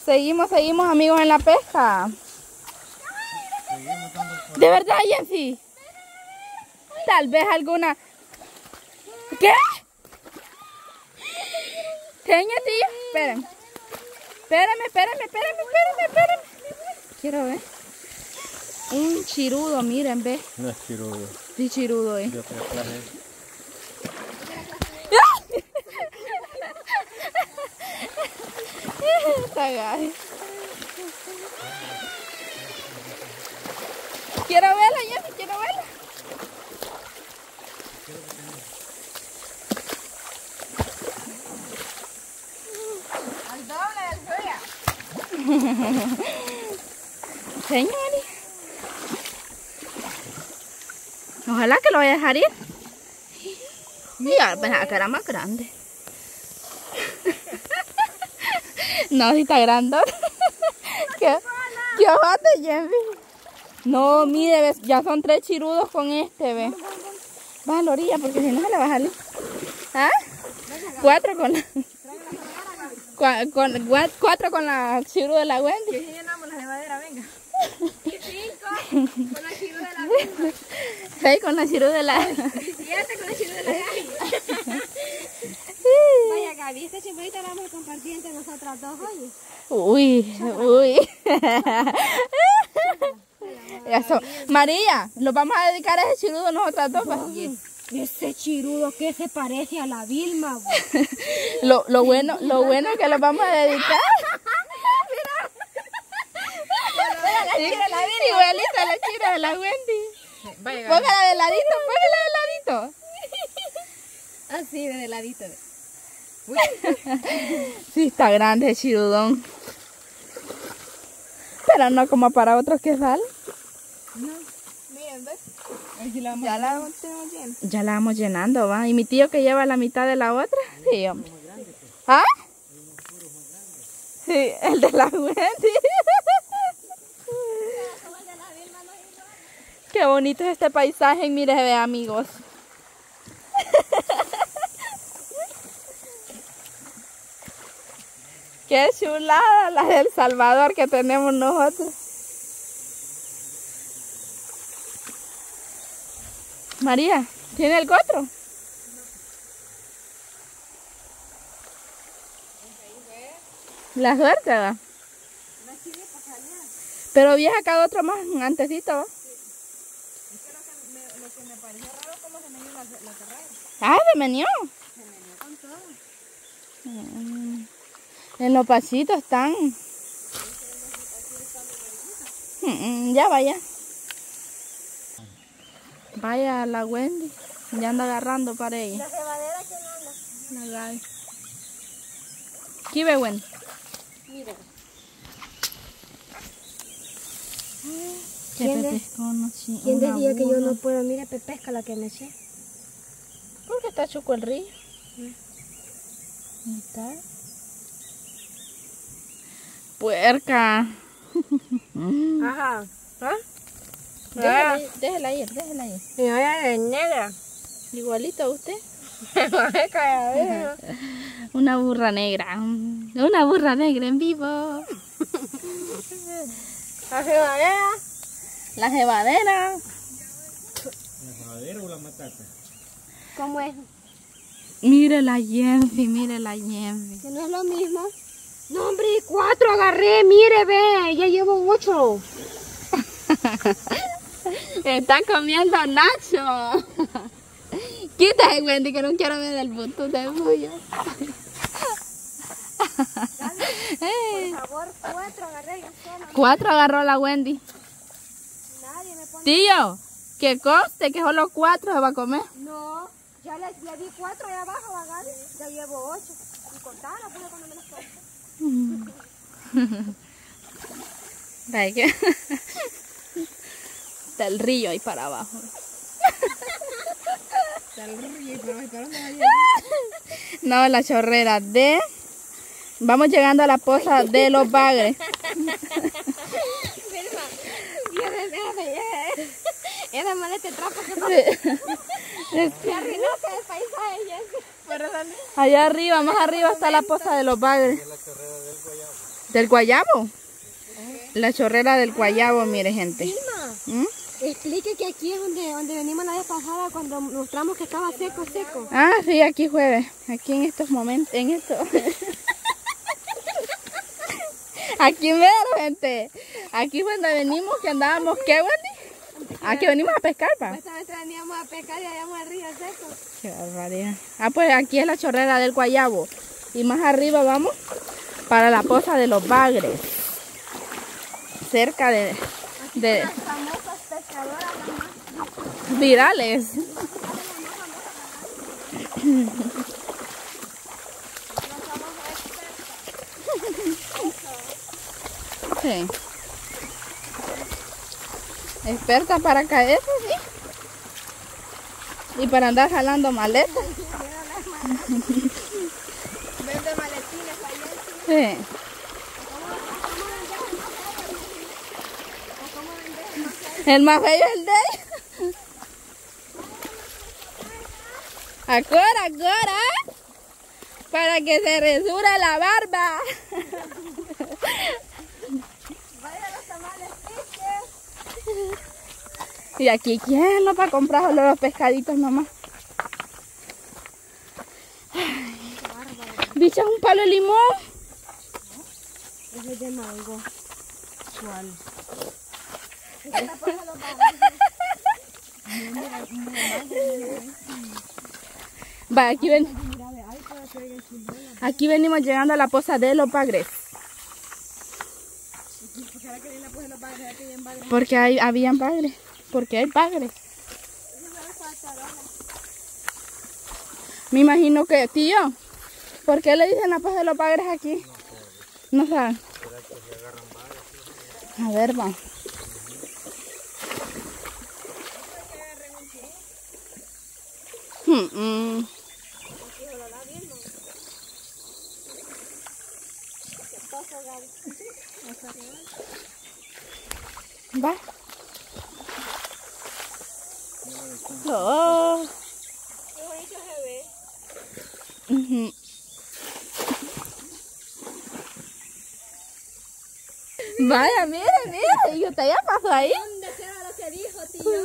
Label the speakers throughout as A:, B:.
A: Seguimos amigos en la pesca. ¿De verdad, Jensi? Tal vez alguna... ¿Qué? Jensi, espérenme. Espérenme. Quiero ver. Un chirudo, miren, ve.
B: No es chirudo.
A: Sí, chirudo,
B: De otra clase.
A: Está gay. Quiero verla, Jensi, quiero verla. Al doble del suya. Señores. Ojalá que lo vaya a dejar ir. Mira, pensaba que era más grande. No, si está grande. ¿Qué ojote, Jensi? No, mire, ves, ya son 3 chirudos con este, ve. Baja a la orilla porque si no se le va a salir. ¿Ah? 4 con la... 4 con la chirudo de la Wendy.
C: Que si llenamos la cebadera, venga. 5 con la chirudo de la Wendy.
A: 6 con la chirudo de la...
C: 7 con la chirudo de la Gaby. Vaya, Gaby, esta chimbolita la vamos a compartir entre nosotras dos, oye.
A: Uy. Eso. María, lo vamos a dedicar a ese chirudo nosotras dos.
C: Oye, ese chirudo que se parece a la Vilma.
A: Lo bueno es que lo vamos a dedicar. Igualita a la chira de la Wendy. Póngala de ladito.
C: Así, de ladito.
A: Sí, está grande el chirudón. Pero no como para otros que salen.
C: No. Miren, ¿ves?
A: Ya la vamos llenando, va. ¿Y mi tío que lleva la mitad de la otra? Sí, hombre. ¿Ah? Sí, el de la Wendy. Qué bonito es este paisaje. Mire, ve, amigos. Qué chulada la del Salvador que tenemos nosotros. María, ¿tiene el otro? La suerte, ¿va? Pero había sacado otro más antesito, ¿va?
C: Es que lo que me pareció raro es cómo se me dio la carrera.
A: Ah, se menió.
C: Se me dio con todo.
A: En los pasitos están. Ya vaya. Vaya la Wendy. Ya anda agarrando para ella.
C: La cebadera que no anda.
A: La Gaby. ¿Qué ve, Wendy?
C: Mira.
A: ¿Quién
C: decía que yo no puedo? Mire, pesca la que me eché.
A: Porque está chuco el río. Ahí está. Puerca.
C: Ajá. ¿Ah?
A: Déjela ir.
C: Y ahora es negra.
A: Igualito a usted.
C: Calladera.
A: Una burra negra. Una burra negra en vivo.
C: La cebadera.
A: La cebadera.
B: ¿La cebadera o la matata?
C: ¿Cómo es?
A: Mire la Jensi.
C: Que no es lo mismo. No, hombre, 4 agarré, mire, ve, ya llevo 8.
A: Está comiendo Nacho. Quítate, Wendy, que no quiero ver el botón de pollo.
C: Por favor, 4 agarré yo sola.
A: 4 agarró la Wendy.
C: Nadie me pone...
A: Tío, que conste que solo 4 se va a comer.
C: No, ya le di 4 allá abajo, Gaby. Ya llevo 8. Y contala, pues, cuando me las cuento.
A: Ay, que... Está el río ahí para abajo.
C: Está el río, pero ¿para dónde va a ir?
A: No, la chorrera de... Vamos llegando a la poza de los bagres.
C: Era mal este trapo que se arruinó el paisaje.
A: Allá arriba, más arriba está la poza de los bagres. ¿Del guayabo? La chorrera del guayabo, mire, gente.
C: Vilma,
A: ¿Mm?
C: explique que aquí es donde venimos la vez pasada cuando mostramos que estaba seco.
A: Ah, sí, aquí jueves. Aquí en estos momentos, en esto. Aquí mero, gente. Aquí fue donde venimos, que andábamos, ¿qué, Wendy? Aquí venimos a pescar, pa.
C: Supuestamente veníamos a pescar y allá el río seco.
A: Qué barbaridad. Ah, pues aquí es la chorrera del guayabo. Y más arriba vamos para la poza de los bagres. Cerca de
C: Las famosas pescadoras más
A: virales. Sí. Experta para caer, sí. Y para andar jalando maletas.
C: vende maletines allá.
A: Sí. El más bello es el de ella. Acora. Para que se resura la barba.
C: Vaya los tamales,
A: Y aquí, ¿quién no para comprar solo los pescaditos nomás? Bicha, un palo de limón.
C: ese es de mango. ¿Cuál?
A: Va, aquí venimos llegando a la poza de los bagres. Porque habían bagres. Porque hay bagres. Me imagino que, tío, ¿por qué le dicen la poza de los bagres aquí? No saben. A ver, va. Va. Oh.
C: Qué bonito se ve.
A: Ujú. Vaya, mire. ¿Y usted ya pasó ahí?
C: ¿Dónde será lo que dijo, tío?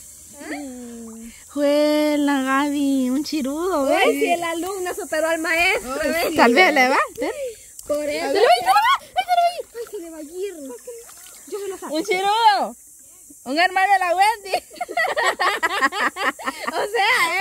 A: Fue la Gaby, un chirudo, ¿ves?
C: Ay, si el alumno superó al maestro.
A: Tal vez le va.
C: Por eso.
A: ¡Se le va!
C: Ay, se le va a ir. Yo me lo saco.
A: ¡Un chirudo! Un hermano de la Wendy. O sea,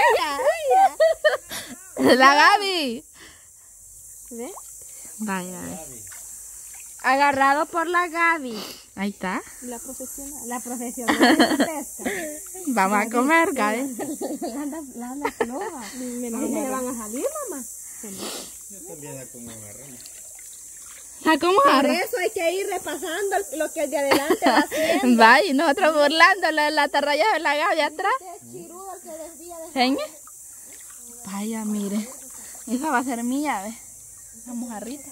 A: ella. La Gaby.
C: ¿Ves?
A: Vaya. Agarrado por la Gaby. Ahí está.
C: La profesional de pesca.
A: Vamos a comer, Gaby.
C: La anda floja. ¿Le van a salir, mamá?
B: Yo también la como agarramos.
A: ¿A cómo
C: Por
A: agarra?
C: eso hay que ir repasando lo que el de adelante va haciendo.
A: Vaya, y nosotros burlándole de la atarraya de la Gaby atrás.
C: Este chirudo que desvía de...
A: ¿Seña? Vaya, mire. Esa va a ser mía, ¿ves? La mojarrita.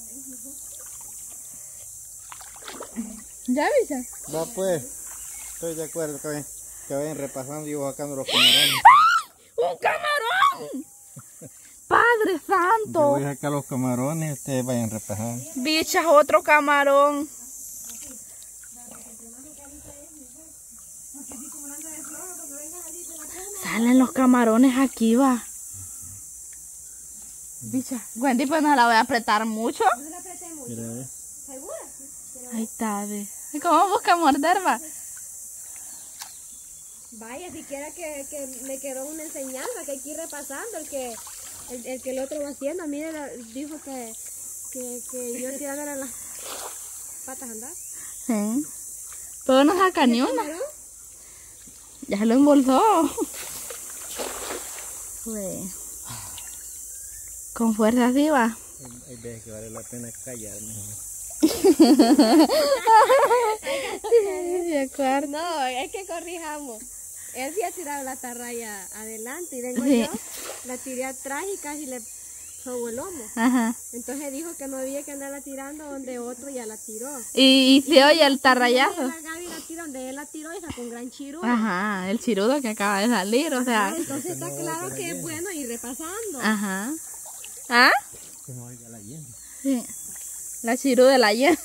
A: ¿Ya, Visa?
B: Va pues, estoy de acuerdo que vayan repasando y sacando los camarones.
A: ¡Un camarón! ¡Padre
B: Yo
A: santo!
B: voy a sacar los camarones y ustedes vayan repasando.
A: Bichas, otro camarón. Salen los camarones aquí, va. Bicha, Wendy, pues no la voy a apretar mucho.
B: Mira,
A: Ahí está, ve. ¿Cómo busca morder, va?
C: Vaya, siquiera que me quedó una enseñanza que hay que ir repasando el que el otro va haciendo. Mire, dijo que yo tirándole las patas a andar.
A: Sí. Pero no saca ni una. Ya se lo embolsó. Güey. Con fuerza así va.
B: hay veces que vale la pena callarme.
A: De acuerdo.
C: No, es que corrijamos. Él sí ha tirado la atarraya adelante y vengo
A: Sí.
C: yo, la tiré atrás y casi le sobó el lomo.
A: Ajá.
C: Entonces dijo que no había que andarla tirando donde otro ya la tiró.
A: Y se oye el tarrayazo.
C: La Gaby la tiró donde él la tiró y sacó un gran chirudo.
A: Ajá, el chirudo que acaba de salir, o sea.
C: Entonces está claro que es bueno ir repasando.
A: Ajá. ¿Ah?
B: Que no oiga la llena.
A: Sí. La chirú de la Yen.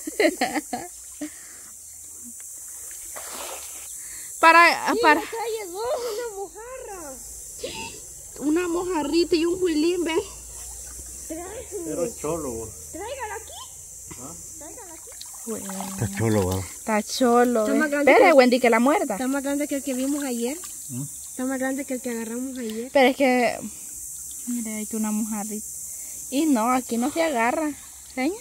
A: para
C: Trae dos, una mojarra.
A: una mojarrita y un huilín, ¿ves?
B: Pero cholo.
C: Tráigalo aquí.
B: ¿Ah?
C: Tráigalo aquí.
B: Está cholo, ¿verdad?
A: Está cholo.
C: Está
A: ¿ves?
C: más grande
A: Espera,
C: que-
A: Wendy, que la muerda.
C: Está más grande que el que vimos ayer.
B: ¿Mm?
C: Está más grande que el que agarramos ayer.
A: Pero es que... Mira, hay que una mojarrita. Y no, aquí no se agarra. ¿Seña?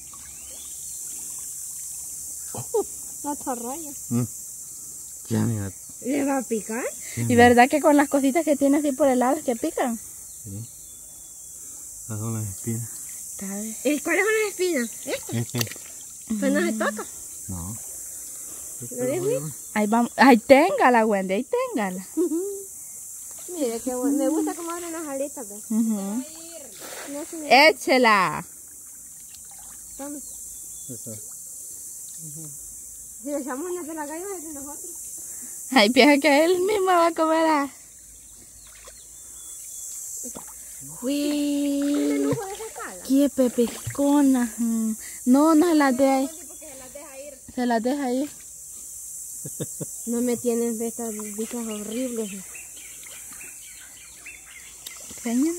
C: La atarraya.
B: Ya, mira.
C: ¿Le va a picar?
A: Y verdad que con las cositas que tiene así por el lado es que pican.
B: Sí. Esas son las espinas.
A: Está bien.
C: ¿Y cuáles son las espinas? ¿Estas? Pues no se toca.
B: No.
C: ¿Lo ves?
A: Ahí vamos. Ahí téngala, Wendy, ahí téngala.
C: Mire, qué bueno. Me gusta cómo abren las alitas, ¿ves?
A: Ujú.
C: No se me...
A: Échela.
C: Tome.
B: Eso.
C: Si le echamos una de la gallo es de nosotros.
A: Ay, piensa que él mismo va a comer a... Uy,
C: Lujo de esa cala.
A: qué pepescona. No, no se las deja ahí.
C: Porque se las deja ir.
A: Se las deja ahí.
C: No me tienen de estas bichas horribles.
A: Señora.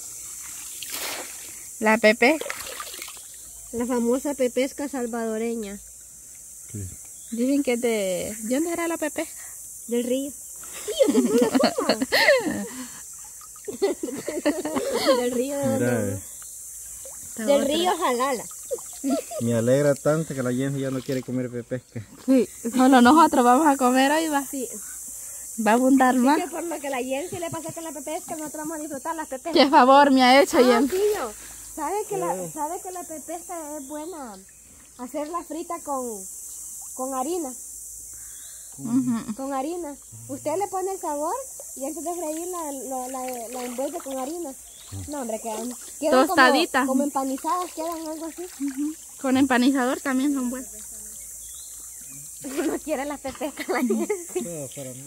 A: La pepe.
C: La famosa pepesca salvadoreña
B: Sí.
A: Dicen que es de... ¿De dónde era la pepe?
C: del río. ¡Y yo no la como! Del río de
B: Mira,
C: donde... Del río Jalala.
B: me alegra tanto que la gente ya no quiere comer pepesca.
A: Sí, solo nosotros vamos a comer hoy, va.
C: Sí.
A: Va a abundar más.
C: Que por lo que la Jensi le pasa con la pepesca, nosotros vamos a disfrutar las pepescas.
A: Qué favor me ha hecho, Jen.
C: Tío, ¿sabe que la pepesca es buena? Hacerla frita con harina.
A: Ujú.
C: Con harina. Usted le pone el sabor y antes de freír la envuelve con harina. No, hombre, quedan
A: Tostaditas.
C: como empanizadas, quedan algo así.
A: Con empanizador también son buenos.
C: No quiere las pepescas la Jensi.
B: Todo para mí.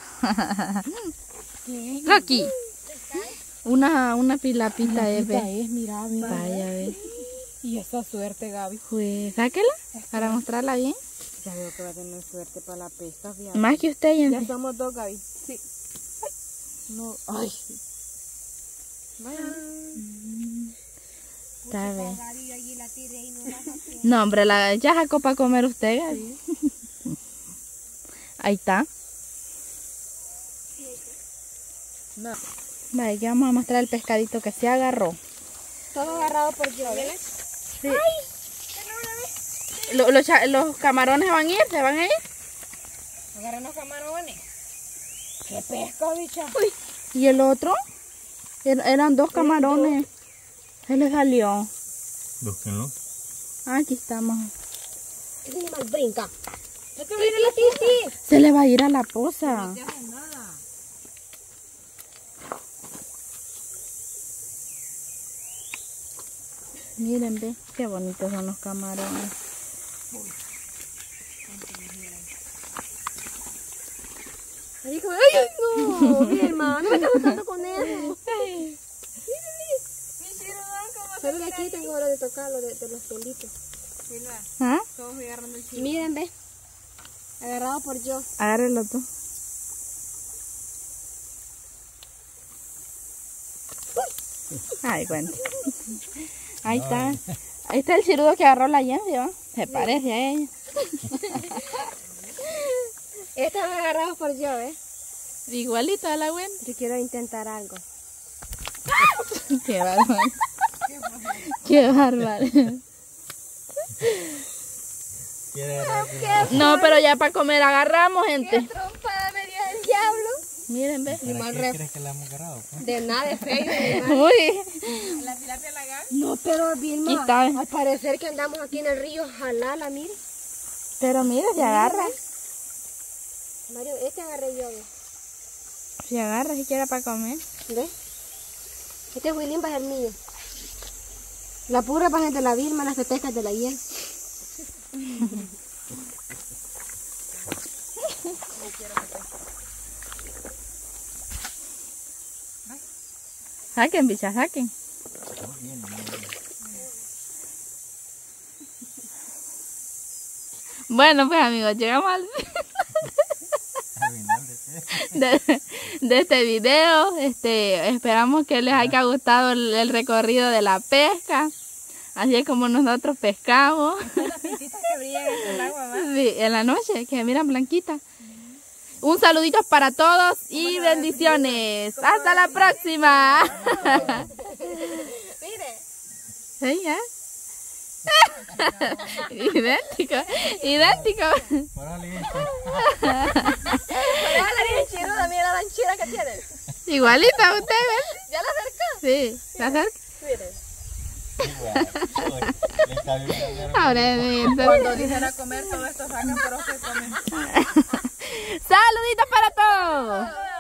A: Aquí. Una pilapita, ve.
C: Es, mira,
A: Vaya, ve.
C: Y esa suerte, Gaby.
A: Pues sáquela para mostrarla bien.
C: Ya veo que va a tener suerte para la pesca, fíjate.
A: Más que usted,
C: Ya
A: Jen.
C: somos dos, Gaby. Sí. No, ay. Vaya.
A: Está bien.
C: Gaby, allí la tiré y no la saqué.
A: No, hombre, ya sacó para comer usted, Gaby. Ahí está.
C: No.
A: Vale, que vamos a mostrar el pescadito que se agarró.
C: Todo agarrado por yo, ¿ves?
A: Sí. Los camarones se van a ir.
C: Agarran los camarones. ¿Qué pesca, bicha?
A: ¿Y el otro? Eran dos camarones. Se le salió.
B: Búsquenlo.
A: Aquí estamos.
C: Ese animal brinca. ¡No te viene la titi!
A: Se le va a ir a la poza.
C: No hace nada.
A: Miren, ve, qué bonitos son los camarones.
C: Ay, no, mi hermano, no me estás gustando con eso. Solo que aquí tengo hora de tocarlo, de los pelitos.
A: ¿Ah?
C: Miren, ve. Agarrado por yo.
A: Agárrelo tú. Ay, bueno. Ahí está. Ahí está el cirudo que agarró la Jensi, ¿va? Se parece a ella.
C: Están agarrados por yo, ¿ves?
A: Igualito a la buena.
C: Yo quiero intentar algo.
A: Qué bárbaro. Qué bárbaro. No, pero ya para comer agarramos, gente.
C: Trompada me dio el diablo.
A: Miren, ve.
B: ¿Para qué crees que la hemos agarrado? Pues?
C: De nada, de feo.
A: Uy.
C: No, pero
A: Aquí
C: Vilma,
A: está.
C: al parecer que andamos aquí en el río Jalala, mire.
A: Pero mira, se agarra.
C: Mario, este agarré yo, ¿ves?
A: Se agarra siquiera para comer.
C: ¿Ves? Este William va a ser mío. La pura va a ser de la Vilma, las pepecas de la hiel.
A: Saquen, bicha, saquen. Bueno, pues amigos, llegamos al
B: final
A: de este video. Esperamos que les haya gustado el recorrido de la pesca. Así es como nosotros pescamos.
C: Las pintitas que brillan en el agua, ¿va?
A: Sí, en la noche, que se miran blanquitas. Un saludito para todos y bendiciones. ¡Hasta la próxima!
C: Mire.
A: Sí, ¿eh? Idéntico, idéntico.
C: Mira la lanchera que tiene.
A: Igualita usted, ¿ves?
C: ¿Ya la acercó?
A: Sí, ¿se acerca?
C: Mire.
A: Ahora
C: Cuando dicen a comer, todo esto sacan, pero se comen.
A: saluditos para todos.